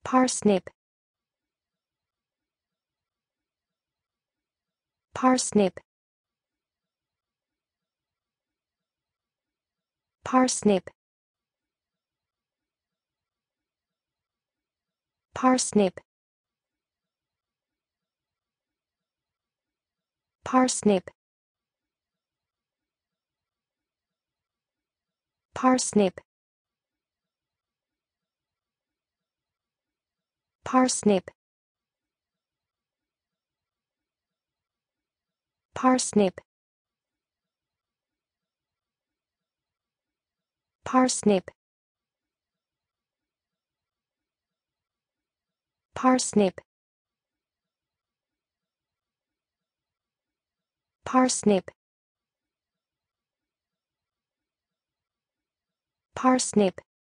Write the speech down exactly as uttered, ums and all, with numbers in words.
Parsnip. Parsnip. Parsnip. Parsnip. Parsnip. Parsnip. Parsnip. Parsnip. Parsnip. Parsnip. Parsnip. Parsnip.